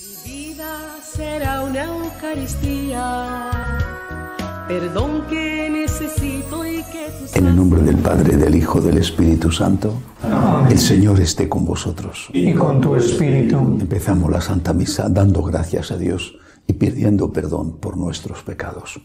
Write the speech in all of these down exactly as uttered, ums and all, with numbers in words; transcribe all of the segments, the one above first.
Mi vida será una Eucaristía, perdón que necesito y que tú... En el nombre del Padre, del Hijo, del Espíritu Santo. Amén. El Señor esté con vosotros. Y con tu espíritu. Empezamos la Santa Misa dando gracias a Dios y pidiendo perdón por nuestros pecados.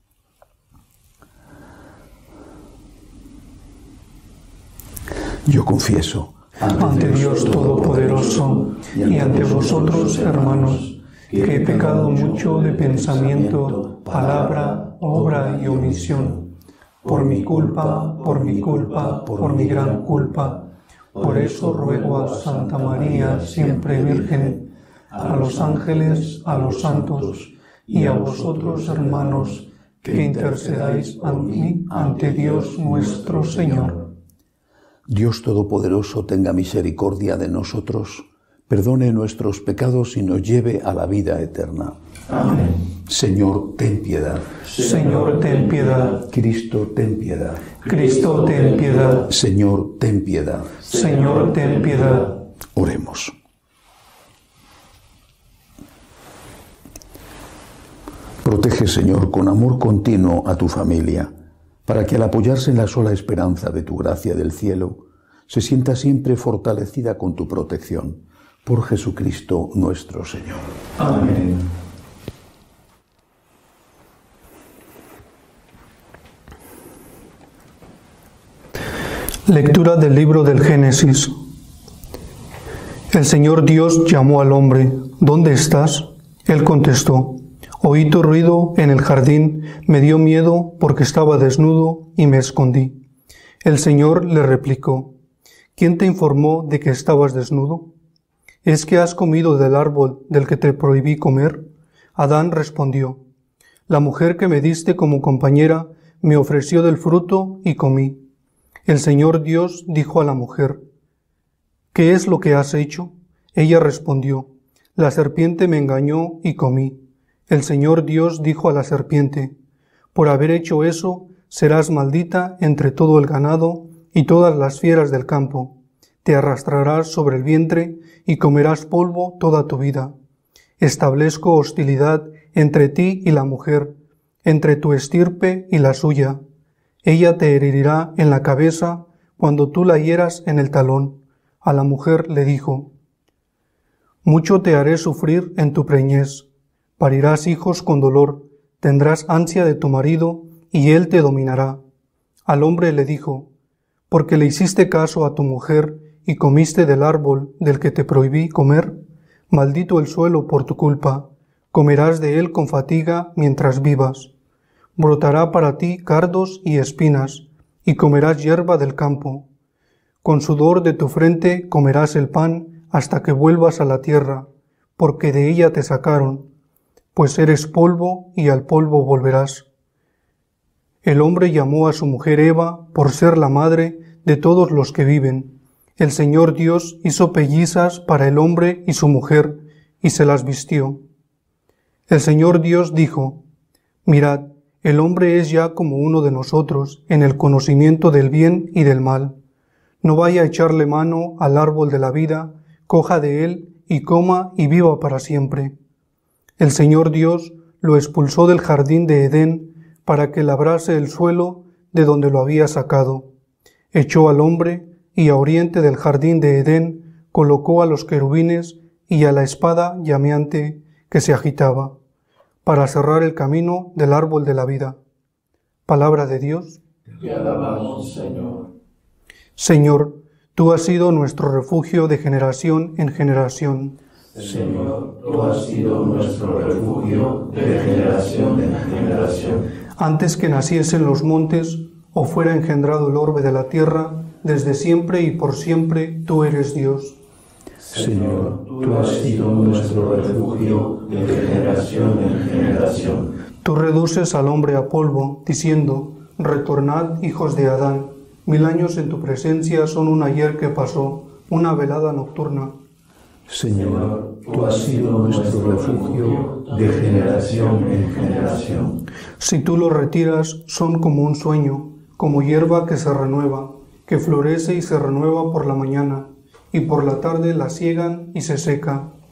Yo confieso ante Dios Todopoderoso y ante vosotros, hermanos, que he pecado mucho de pensamiento, palabra, obra y omisión, por mi culpa, por mi culpa, por mi gran culpa. Por eso ruego a Santa María, siempre Virgen, a los ángeles, a los santos y a vosotros, hermanos, que intercedáis ante mí, ante Dios nuestro Señor. Dios Todopoderoso tenga misericordia de nosotros, perdone nuestros pecados y nos lleve a la vida eterna. Amén. Señor, ten piedad. Señor, ten piedad. Cristo, ten piedad. Cristo, ten piedad. Señor, ten piedad. Señor, ten piedad. Oremos. Protege, Señor, con amor continuo a tu familia, para que al apoyarse en la sola esperanza de tu gracia del cielo, se sienta siempre fortalecida con tu protección. Por Jesucristo nuestro Señor. Amén. Lectura del libro del Génesis. El Señor Dios llamó al hombre: ¿Dónde estás? Él contestó: Oí tu ruido en el jardín, me dio miedo porque estaba desnudo y me escondí. El Señor le replicó: ¿Quién te informó de que estabas desnudo? ¿Es que has comido del árbol del que te prohibí comer? Adán respondió: La mujer que me diste como compañera me ofreció del fruto y comí. El Señor Dios dijo a la mujer: ¿Qué es lo que has hecho? Ella respondió: La serpiente me engañó y comí. El Señor Dios dijo a la serpiente: Por haber hecho eso, serás maldita entre todo el ganado y todas las fieras del campo. Te arrastrarás sobre el vientre y comerás polvo toda tu vida. Establezco hostilidad entre ti y la mujer, entre tu estirpe y la suya. Ella te herirá en la cabeza cuando tú la hieras en el talón. A la mujer le dijo: Mucho te haré sufrir en tu preñez. Parirás hijos con dolor, tendrás ansia de tu marido y él te dominará. Al hombre le dijo: Porque le hiciste caso a tu mujer y comiste del árbol del que te prohibí comer, maldito el suelo por tu culpa, comerás de él con fatiga mientras vivas. Brotará para ti cardos y espinas, y comerás hierba del campo. Con sudor de tu frente comerás el pan hasta que vuelvas a la tierra, porque de ella te sacaron, pues eres polvo y al polvo volverás. El hombre llamó a su mujer Eva por ser la madre de todos los que viven. El Señor Dios hizo pellizas para el hombre y su mujer, y se las vistió. El Señor Dios dijo: Mirad, el hombre es ya como uno de nosotros en el conocimiento del bien y del mal. No vaya a echarle mano al árbol de la vida, coja de él y coma y viva para siempre. El Señor Dios lo expulsó del jardín de Edén para que labrase el suelo de donde lo había sacado. Echó al hombre y a oriente del jardín de Edén colocó a los querubines y a la espada llameante que se agitaba, para cerrar el camino del árbol de la vida. Palabra de Dios. Te alabamos, Señor. Señor, tú has sido nuestro refugio de generación en generación. Señor, tú has sido nuestro refugio de generación en generación. Antes que naciesen los montes o fuera engendrado el orbe de la tierra, desde siempre y por siempre tú eres Dios. Señor, tú has sido nuestro refugio de generación en generación. Tú reduces al hombre a polvo, diciendo: Retornad, hijos de Adán. Mil años en tu presencia son un ayer que pasó, una velada nocturna. Señor, tú has sido nuestro refugio de generación en generación. Si tú los retiras, son como un sueño, como hierba que se renueva, que florece y se renueva por la mañana, y por la tarde la siegan y se seca.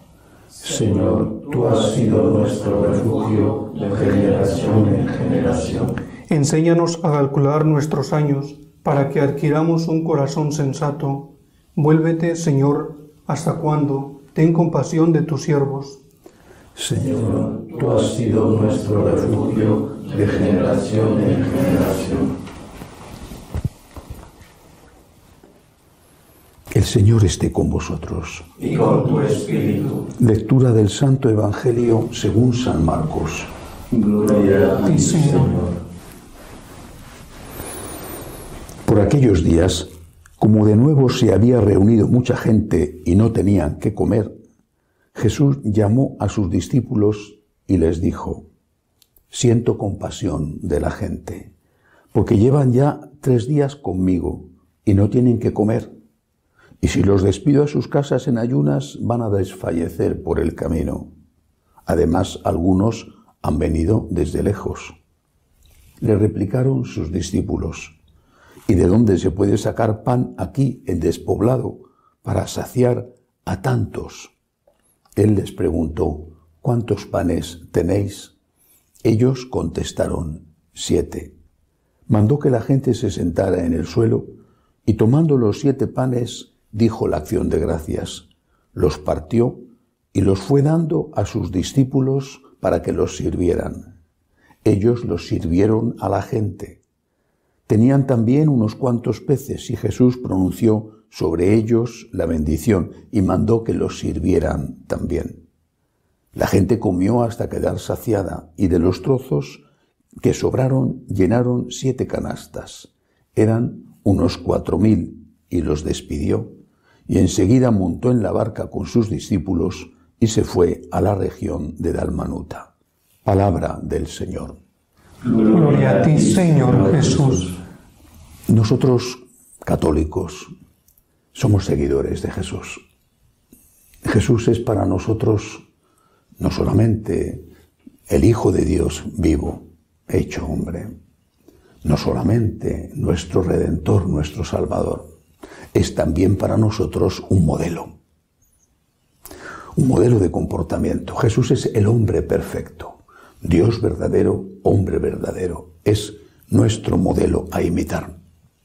Señor, tú has sido nuestro refugio de generación en generación. Enséñanos a calcular nuestros años para que adquiramos un corazón sensato. Vuélvete, Señor, ¿hasta cuándo? Ten compasión de tus siervos. Señor, tú has sido nuestro refugio de generación en generación. El Señor esté con vosotros. Y con tu espíritu. Lectura del Santo Evangelio según San Marcos. Gloria a ti, Señor. Por aquellos días, como de nuevo se había reunido mucha gente y no tenían qué comer, Jesús llamó a sus discípulos y les dijo: siento compasión de la gente, porque llevan ya tres días conmigo y no tienen qué comer. Y si los despido a sus casas en ayunas, van a desfallecer por el camino. Además, algunos han venido desde lejos. Le replicaron sus discípulos: ¿y de dónde se puede sacar pan aquí en despoblado para saciar a tantos? Él les preguntó: ¿cuántos panes tenéis? Ellos contestaron: siete. Mandó que la gente se sentara en el suelo y, tomando los siete panes, dijo la acción de gracias, los partió y los fue dando a sus discípulos para que los sirvieran. Ellos los sirvieron a la gente. Tenían también unos cuantos peces y Jesús pronunció sobre ellos la bendición y mandó que los sirvieran también. La gente comió hasta quedar saciada y de los trozos que sobraron llenaron siete canastas. Eran unos cuatro mil y los despidió y enseguida montó en la barca con sus discípulos y se fue a la región de Dalmanuta. Palabra del Señor. Gloria a ti, Señor Jesús. Nosotros, católicos, somos seguidores de Jesús. Jesús es para nosotros no solamente el Hijo de Dios vivo, hecho hombre, no solamente nuestro Redentor, nuestro Salvador, es también para nosotros un modelo, un modelo de comportamiento. Jesús es el hombre perfecto, Dios verdadero, hombre verdadero, es nuestro modelo a imitar.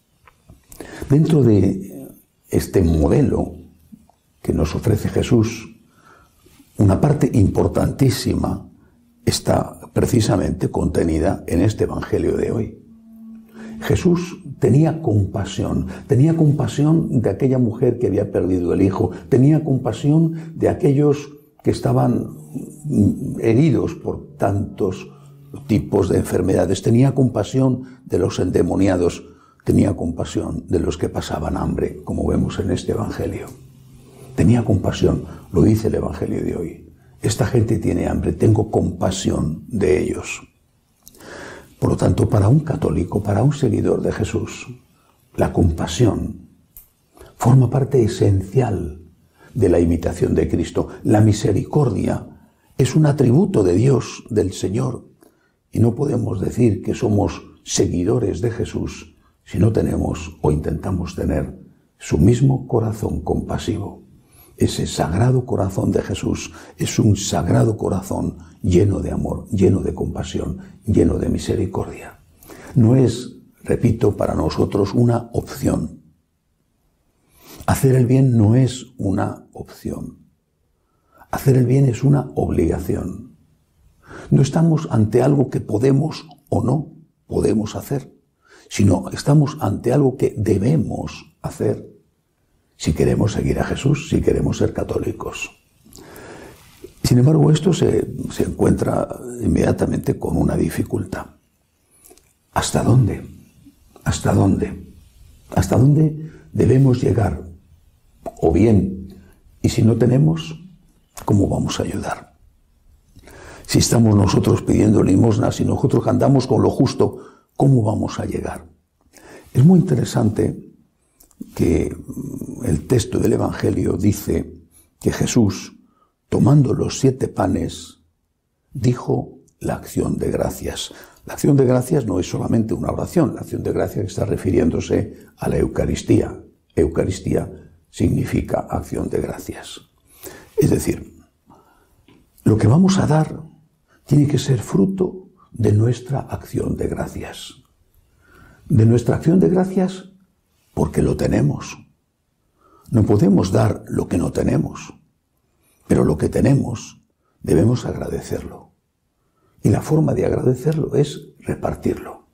Dentro de este modelo que nos ofrece Jesús, una parte importantísima está precisamente contenida en este Evangelio de hoy. Jesús tenía compasión, tenía compasión de aquella mujer que había perdido el hijo, tenía compasión de aquellos que estaban heridos por tantos tipos de enfermedades, tenía compasión de los endemoniados, tenía compasión de los que pasaban hambre, como vemos en este Evangelio. Tenía compasión, lo dice el Evangelio de hoy. Esta gente tiene hambre, tengo compasión de ellos. Por lo tanto, para un católico, para un seguidor de Jesús, la compasión forma parte esencial de la imitación de Cristo. La misericordia es un atributo de Dios, del Señor, y no podemos decir que somos seguidores de Jesús si no tenemos o intentamos tener su mismo corazón compasivo. Ese sagrado corazón de Jesús es un sagrado corazón lleno de amor, lleno de compasión, lleno de misericordia. No es, repito, para nosotros una opción. Hacer el bien no es una opción. Hacer el bien es una obligación. No estamos ante algo que podemos o no podemos hacer, sino estamos ante algo que debemos hacer si queremos seguir a Jesús, si queremos ser católicos. Sin embargo, esto se, se encuentra inmediatamente con una dificultad. ¿Hasta dónde? ¿Hasta dónde? ¿Hasta dónde debemos llegar? O bien, y si no tenemos, ¿cómo vamos a ayudar? Si estamos nosotros pidiendo limosna, si nosotros andamos con lo justo, ¿cómo vamos a llegar? Es muy interesante que el texto del Evangelio dice que Jesús, tomando los siete panes, dijo la acción de gracias. La acción de gracias no es solamente una oración, la acción de gracias está refiriéndose a la Eucaristía. Eucaristía significa acción de gracias. Es decir, Lo que vamos a dar tiene que ser fruto de nuestra acción de gracias. De nuestra acción de gracias porque lo tenemos. No podemos dar lo que no tenemos, pero lo que tenemos debemos agradecerlo. Y la forma de agradecerlo es repartirlo.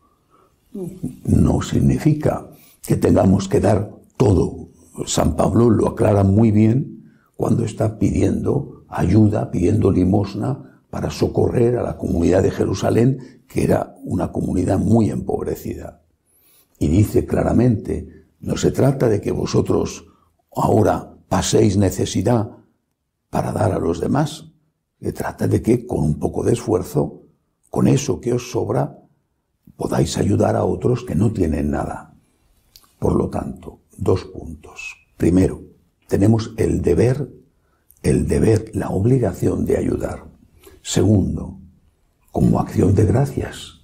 No significa que tengamos que dar todo. San Pablo lo aclara muy bien cuando está pidiendo ayuda, pidiendo limosna para socorrer a la comunidad de Jerusalén, que era una comunidad muy empobrecida. Y dice claramente, no se trata de que vosotros ahora paséis necesidad para dar a los demás. Se trata de que con un poco de esfuerzo, con eso que os sobra, podáis ayudar a otros que no tienen nada. Por lo tanto, dos puntos. Primero, tenemos el deber, el deber, la obligación de ayudar. Segundo, como acción de gracias.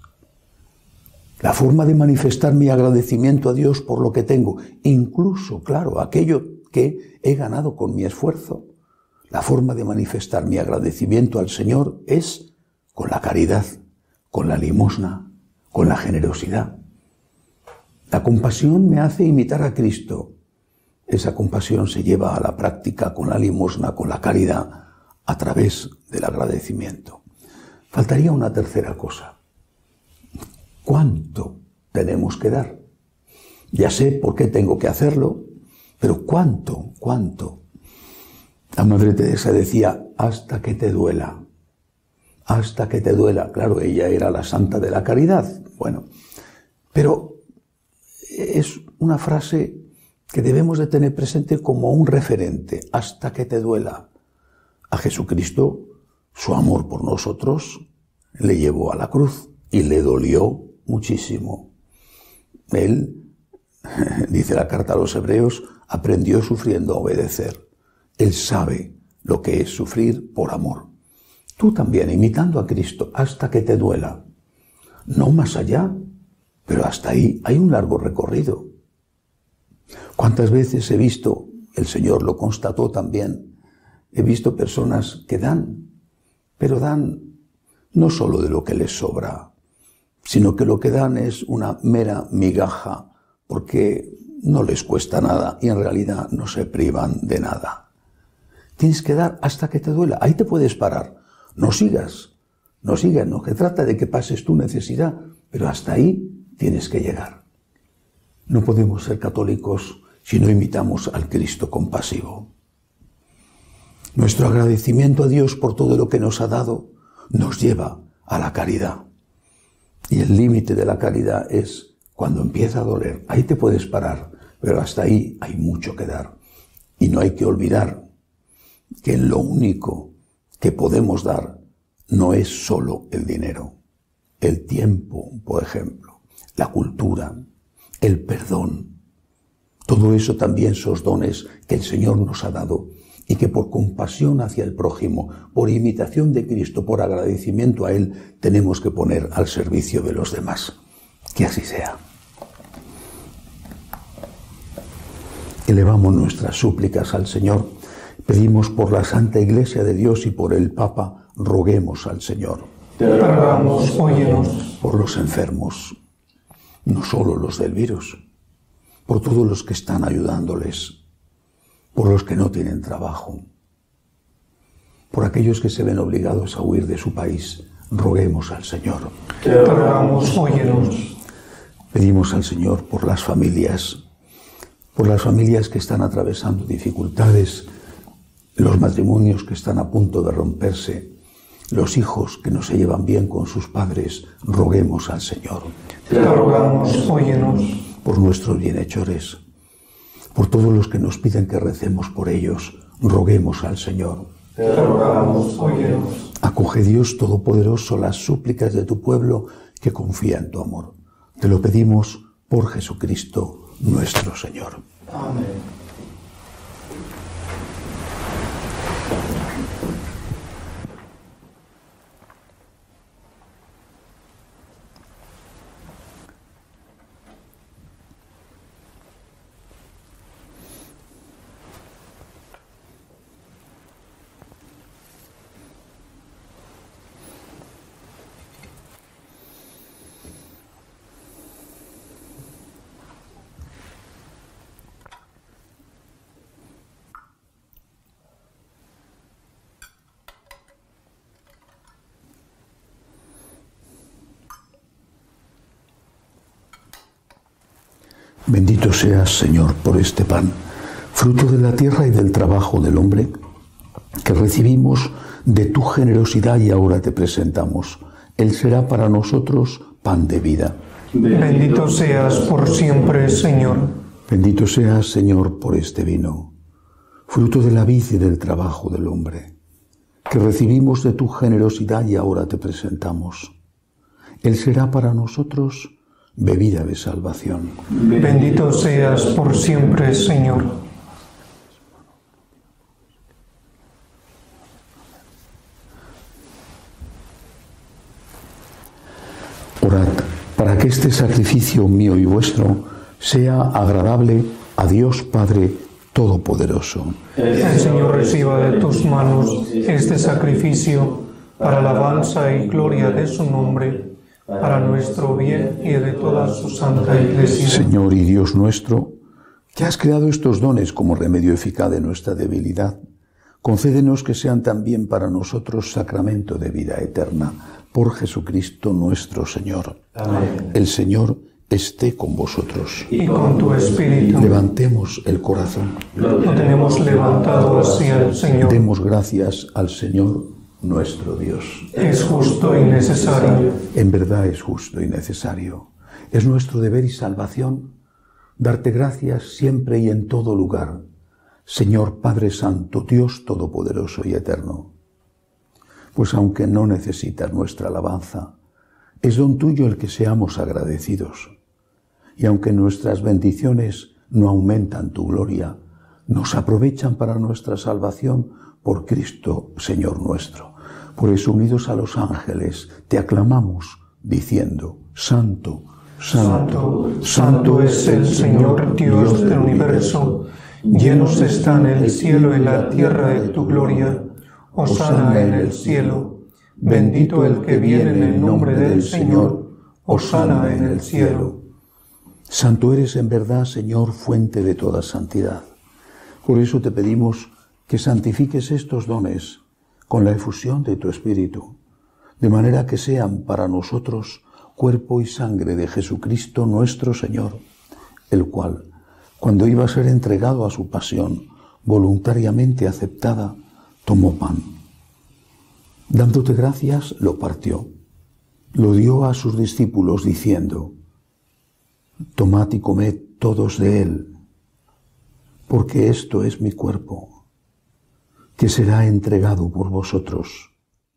La forma de manifestar mi agradecimiento a Dios por lo que tengo, incluso, claro, aquello que he ganado con mi esfuerzo. La forma de manifestar mi agradecimiento al Señor es con la caridad, con la limosna, con la generosidad. La compasión me hace imitar a Cristo. Esa compasión se lleva a la práctica con la limosna, con la caridad, a través del agradecimiento. Faltaría una tercera cosa. ¿Cuánto tenemos que dar? Ya sé por qué tengo que hacerlo, pero ¿cuánto? ¿Cuánto? La Madre Teresa decía, hasta que te duela. Hasta que te duela. Claro, ella era la santa de la caridad. Bueno, pero es una frase que debemos de tener presente como un referente. Hasta que te duela. A Jesucristo, su amor por nosotros, le llevó a la cruz y le dolió muchísimo. Él, dice la carta a los Hebreos, aprendió sufriendo a obedecer. Él sabe lo que es sufrir por amor. Tú también, imitando a Cristo, hasta que te duela. No más allá, pero hasta ahí hay un largo recorrido. ¿Cuántas veces he visto, el Señor lo constató también, he visto personas que dan, pero dan no solo de lo que les sobra, sino que lo que dan es una mera migaja, porque no les cuesta nada y en realidad no se privan de nada. Tienes que dar hasta que te duela. Ahí te puedes parar. No sigas, no sigas, no se trata de que pases tu necesidad, pero hasta ahí tienes que llegar. No podemos ser católicos si no imitamos al Cristo compasivo. Nuestro agradecimiento a Dios por todo lo que nos ha dado nos lleva a la caridad. Y el límite de la caridad es cuando empieza a doler. Ahí te puedes parar, pero hasta ahí hay mucho que dar. Y no hay que olvidar que lo único que podemos dar no es solo el dinero. El tiempo, por ejemplo, la cultura, el perdón. Todo eso también son dones que el Señor nos ha dado y que por compasión hacia el prójimo, por imitación de Cristo, por agradecimiento a Él, tenemos que poner al servicio de los demás. Que así sea. Elevamos nuestras súplicas al Señor. Pedimos por la Santa Iglesia de Dios y por el Papa, roguemos al Señor. Te rogamos, óyenos. Por los enfermos, no solo los del virus, por todos los que están ayudándoles, por los que no tienen trabajo, por aquellos que se ven obligados a huir de su país, roguemos al Señor. Te rogamos, óyenos. Pedimos al Señor por las familias, por las familias que están atravesando dificultades, los matrimonios que están a punto de romperse, los hijos que no se llevan bien con sus padres, roguemos al Señor. Te rogamos, óyenos. Por nuestros bienhechores, por todos los que nos piden que recemos por ellos, roguemos al Señor. Te rogamos, óyenos. Acoge, Dios Todopoderoso, las súplicas de tu pueblo que confía en tu amor. Te lo pedimos por Jesucristo nuestro Señor. Amén. Bendito seas, Señor, por este pan, fruto de la tierra y del trabajo del hombre, que recibimos de tu generosidad y ahora te presentamos. Él será para nosotros pan de vida. Bendito seas por siempre, Señor. Bendito seas, Señor, por este vino, fruto de la vid y del trabajo del hombre, que recibimos de tu generosidad y ahora te presentamos. Él será para nosotros bebida de salvación. Bendito seas por siempre, Señor. Orad para que este sacrificio mío y vuestro sea agradable a Dios Padre Todopoderoso. El Señor reciba de tus manos este sacrificio para alabanza y gloria de su nombre, para nuestro bien y de toda su santa Iglesia. Señor y Dios nuestro, que has creado estos dones como remedio eficaz de nuestra debilidad, concédenos que sean también para nosotros sacramento de vida eterna, por Jesucristo nuestro Señor. Amén. El Señor esté con vosotros. Y con tu espíritu. Levantemos el corazón. Lo tenemos levantado hacia el Señor. Demos gracias al Señor nuestro Dios. Es justo y necesario. En verdad es justo y necesario. Es nuestro deber y salvación darte gracias siempre y en todo lugar, Señor Padre Santo, Dios Todopoderoso y Eterno. Pues aunque no necesitas nuestra alabanza, es don tuyo el que seamos agradecidos. Y aunque nuestras bendiciones no aumentan tu gloria, nos aprovechan para nuestra salvación por Cristo, Señor nuestro. Por eso, unidos a los ángeles, te aclamamos, diciendo: Santo, Santo, Santo, Santo es el Señor Dios del universo. Llenos están el cielo y la tierra de tu gloria. Hosana en el cielo. Bendito el que viene en el nombre del Señor. Hosana en el cielo. Santo eres en verdad, Señor, fuente de toda santidad. Por eso te pedimos que santifiques estos dones con la efusión de tu Espíritu, de manera que sean para nosotros cuerpo y sangre de Jesucristo nuestro Señor, el cual, cuando iba a ser entregado a su pasión, voluntariamente aceptada, tomó pan. Dándote gracias, lo partió, lo dio a sus discípulos diciendo: Tomad y comed todos de él, porque esto es mi cuerpo, que será entregado por vosotros.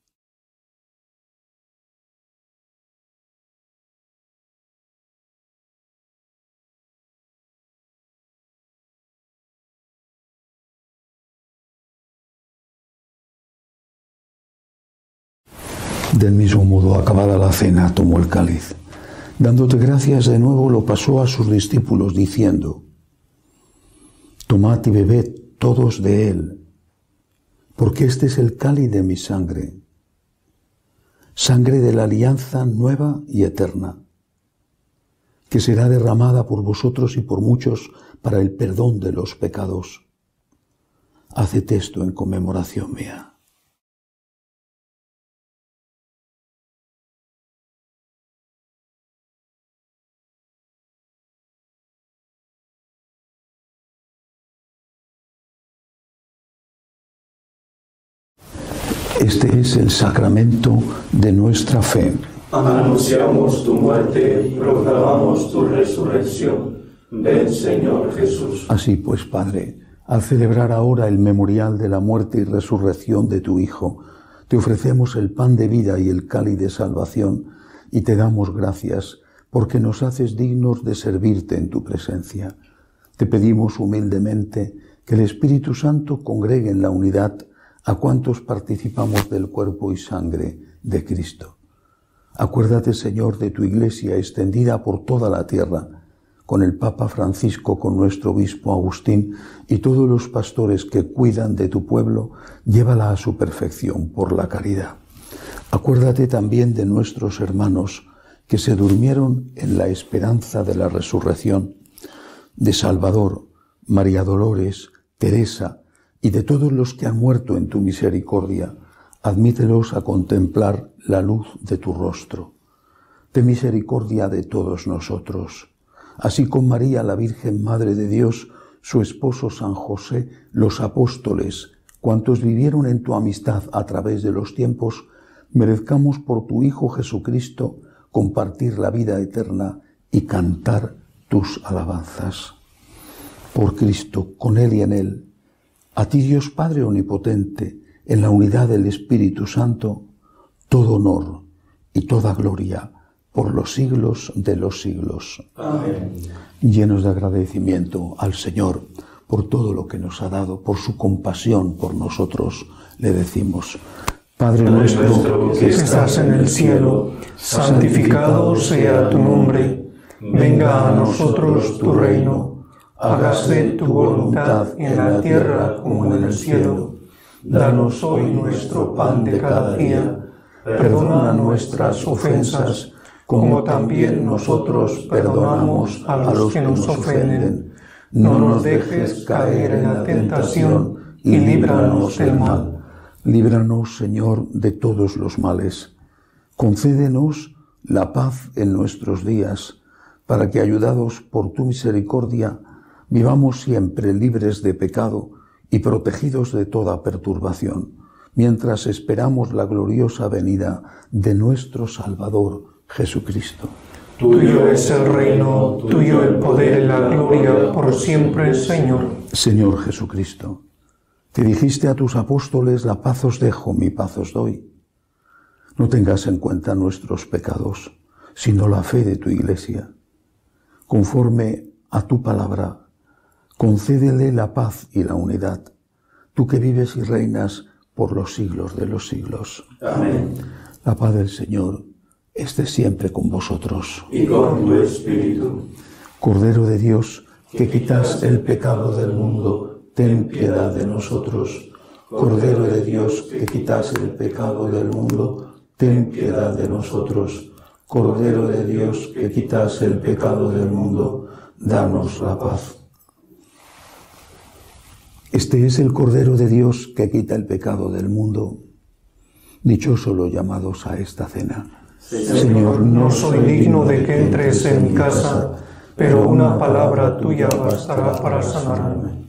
Del mismo modo, acabada la cena, tomó el cáliz. Dándote gracias de nuevo, lo pasó a sus discípulos, diciendo: Tomad y bebed todos de él, porque este es el cáliz de mi sangre, sangre de la alianza nueva y eterna, que será derramada por vosotros y por muchos para el perdón de los pecados. Haced esto en conmemoración mía. Este es el sacramento de nuestra fe. Anunciamos tu muerte, proclamamos tu resurrección. Ven, Señor Jesús. Así pues, Padre, al celebrar ahora el memorial de la muerte y resurrección de tu Hijo, te ofrecemos el pan de vida y el cáliz de salvación, y te damos gracias porque nos haces dignos de servirte en tu presencia. Te pedimos humildemente que el Espíritu Santo congregue en la unidad a cuantos participamos del cuerpo y sangre de Cristo. Acuérdate, Señor, de tu Iglesia extendida por toda la tierra, con el Papa Francisco, con nuestro obispo Agustín y todos los pastores que cuidan de tu pueblo, llévala a su perfección por la caridad. Acuérdate también de nuestros hermanos que se durmieron en la esperanza de la resurrección, de Salvador, María Dolores, Teresa, y de todos los que han muerto en tu misericordia. Admítelos a contemplar la luz de tu rostro. Ten misericordia de todos nosotros. así con María, la Virgen Madre de Dios, su esposo San José, los apóstoles, cuantos vivieron en tu amistad a través de los tiempos, merezcamos por tu Hijo Jesucristo compartir la vida eterna y cantar tus alabanzas. Por Cristo, con Él y en Él, a ti Dios Padre Omnipotente, en la unidad del Espíritu Santo, todo honor y toda gloria por los siglos de los siglos. Amén. Llenos de agradecimiento al Señor por todo lo que nos ha dado, por su compasión por nosotros, le decimos: Padre nuestro que estás en el cielo, santificado sea tu nombre. Venga a nosotros tu reino. Hágase tu voluntad en la tierra como en el cielo. Danos hoy nuestro pan de cada día. Perdona nuestras ofensas, como también nosotros perdonamos a los que nos ofenden. No nos dejes caer en la tentación y líbranos del mal. Líbranos, Señor, de todos los males. Concédenos la paz en nuestros días, para que, ayudados por tu misericordia, vivamos siempre libres de pecado y protegidos de toda perturbación, mientras esperamos la gloriosa venida de nuestro Salvador Jesucristo. Tuyo es el reino, tuyo el poder y la gloria por siempre, Señor. Señor Jesucristo, te dijiste a tus apóstoles: la paz os dejo, mi paz os doy. No tengas en cuenta nuestros pecados, sino la fe de tu Iglesia. Conforme a tu palabra, concédele la paz y la unidad, tú que vives y reinas por los siglos de los siglos. Amén. La paz del Señor esté siempre con vosotros. Y con tu espíritu. Cordero de Dios, que quitas el pecado del mundo, ten piedad de nosotros. Cordero de Dios, que quitas el pecado del mundo, ten piedad de nosotros. Cordero de Dios, que quitas el pecado del mundo, danos la paz. Este es el Cordero de Dios que quita el pecado del mundo. Dichosos los llamados a esta cena. Señor, no soy digno de que entres en mi casa, pero una palabra tuya bastará para sanarme.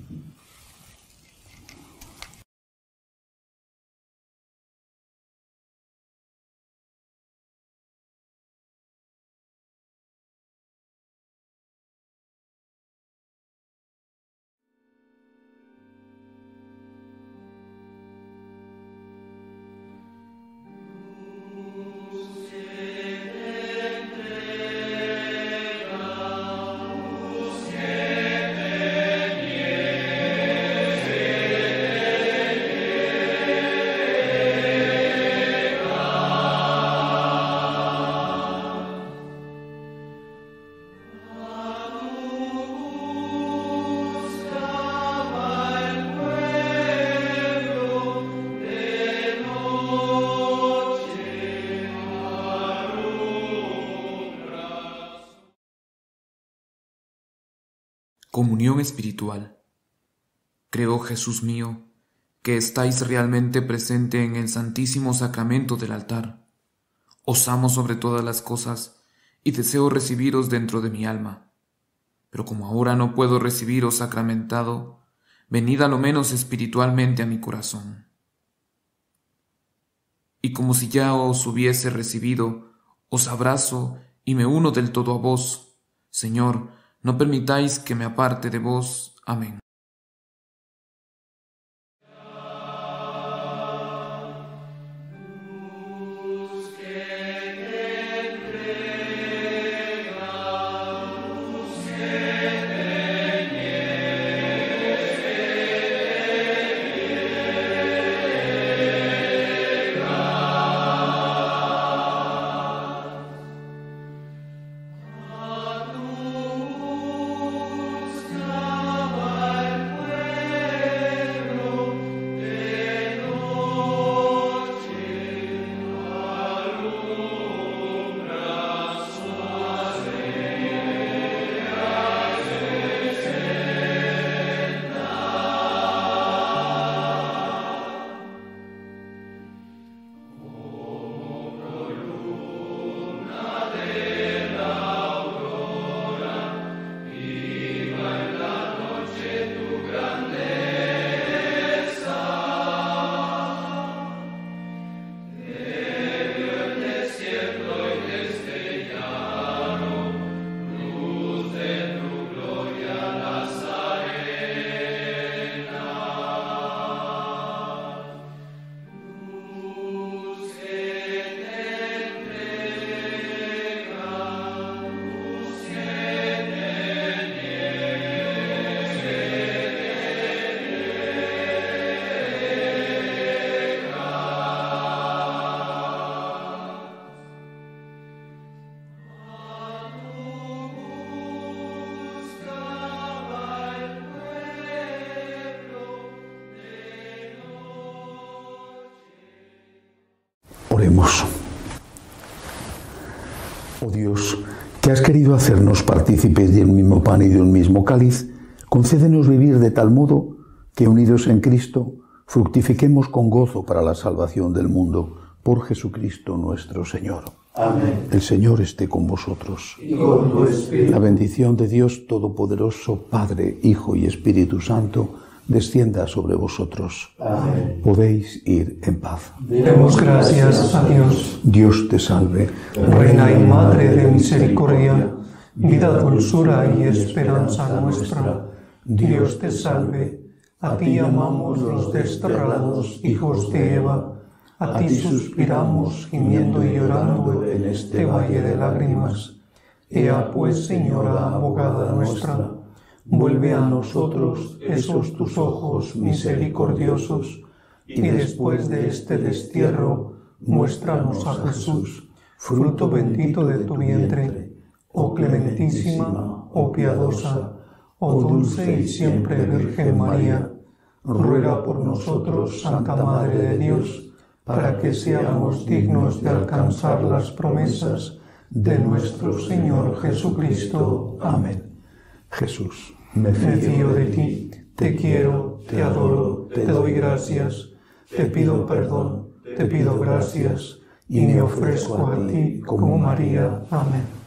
Comunión espiritual. Creo, Jesús mío, que estáis realmente presente en el Santísimo Sacramento del altar. Os amo sobre todas las cosas y deseo recibiros dentro de mi alma. Pero como ahora no puedo recibiros sacramentado, venid a lo menos espiritualmente a mi corazón. Y como si ya os hubiese recibido, os abrazo y me uno del todo a vos. Señor, no permitáis que me aparte de vos. Amén. Bye. Oremos. Oh Dios, que has querido hacernos partícipes de un mismo pan y de un mismo cáliz, concédenos vivir de tal modo que, unidos en Cristo, fructifiquemos con gozo para la salvación del mundo, por Jesucristo nuestro Señor. Amén. El Señor esté con vosotros. Y con tu espíritu. La bendición de Dios Todopoderoso, Padre, Hijo y Espíritu Santo, descienda sobre vosotros. Amén. Podéis ir en paz. Demos gracias a Dios. Dios te salve, Reina y Madre de misericordia, vida, dulzura y esperanza nuestra. Dios te salve. A ti llamamos los desterrados hijos de Eva. A ti suspiramos, gimiendo y llorando en este valle de lágrimas. Ea pues, Señora, abogada nuestra, vuelve a nosotros esos tus ojos misericordiosos, y después de este destierro, muéstranos a Jesús, fruto bendito de tu vientre, oh clementísima, oh piadosa, oh dulce y siempre Virgen María. Ruega por nosotros, Santa Madre de Dios, para que seamos dignos de alcanzar las promesas de nuestro Señor Jesucristo. Amén. Jesús, Me fío de ti, te quiero, te adoro, te doy gracias, te pido perdón, te pido gracias, y me ofrezco a ti como María. Amén.